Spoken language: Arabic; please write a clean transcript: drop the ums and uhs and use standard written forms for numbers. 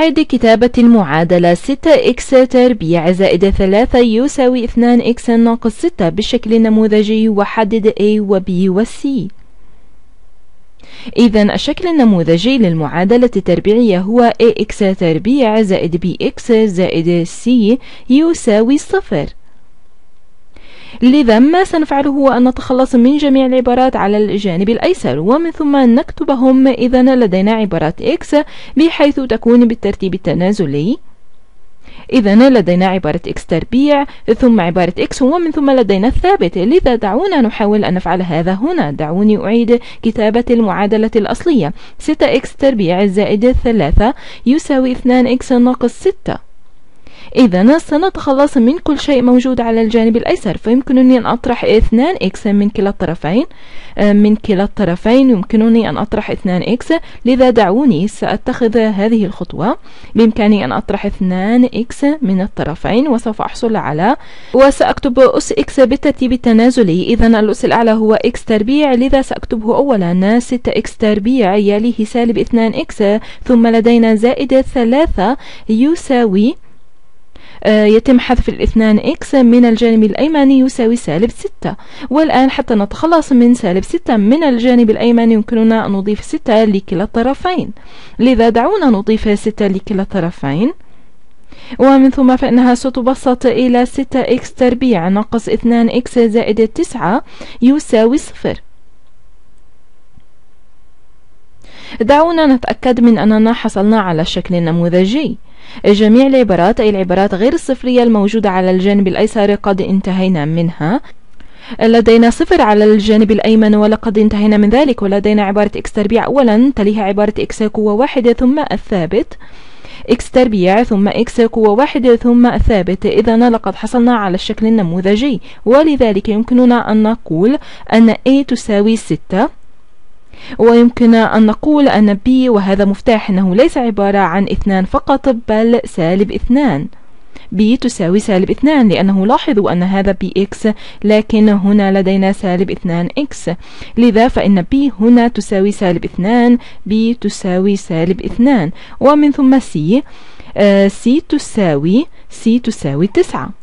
أعد كتابة المعادلة 6x تربيع زائد 3 يساوي 2x ناقص 6 بالشكل النموذجي وحدد A و B و C. إذن الشكل النموذجي للمعادلة التربيعية هو ax تربيع زائد bx زائد c يساوي 0. لذا ما سنفعله هو أن نتخلص من جميع العبارات على الجانب الأيسر ومن ثم نكتبهم. إذن لدينا عبارات x بحيث تكون بالترتيب التنازلي. إذن لدينا عبارة x تربيع ثم عبارة x ومن ثم لدينا الثابت. لذا دعونا نحاول أن نفعل هذا هنا. دعوني أعيد كتابة المعادلة الأصلية 6x تربيع زائد 3 يساوي 2x ناقص 6. إذن سنتخلص من كل شيء موجود على الجانب الأيسر، فيمكنني أن أطرح 2x من كلا الطرفين. يمكنني أن أطرح 2x. لذا دعوني سأتخذ هذه الخطوة. بإمكاني أن أطرح 2x من الطرفين وسوف أحصل على وسأكتب أس x بالترتيب التنازلي. إذن الأس الأعلى هو x تربيع، لذا سأكتبه أولا 6x تربيع يليه سالب 2x ثم لدينا زائد 3 يساوي يتم حذف 2x من الجانب الأيمن يساوي سالب 6. والآن حتى نتخلص من سالب 6 من الجانب الأيمن يمكننا أن نضيف 6 لكلا الطرفين. لذا دعونا نضيف 6 لكلا الطرفين ومن ثم فإنها ستبسط إلى 6x تربيع ناقص 2x زائد 9 يساوي 0. دعونا نتأكد من أننا حصلنا على الشكل النموذجي. جميع العبارات أي العبارات غير الصفرية الموجودة على الجانب الأيسر قد انتهينا منها. لدينا 0 على الجانب الأيمن ولقد انتهينا من ذلك، ولدينا عبارة x تربيع أولا تليها عبارة x قوة 1 ثم الثابت x تربيع ثم x قوة 1 ثم الثابت. إذن لقد حصلنا على الشكل النموذجي، ولذلك يمكننا أن نقول أن a تساوي 6 ويمكن أن نقول أن b وهذا مفتاح أنه ليس عبارة عن 2 فقط بل سالب 2. b تساوي سالب 2 لأنه لاحظوا أن هذا bx لكن هنا لدينا سالب 2x. لذا فإن b هنا تساوي سالب 2 b تساوي سالب 2 ومن ثم c تساوي 9.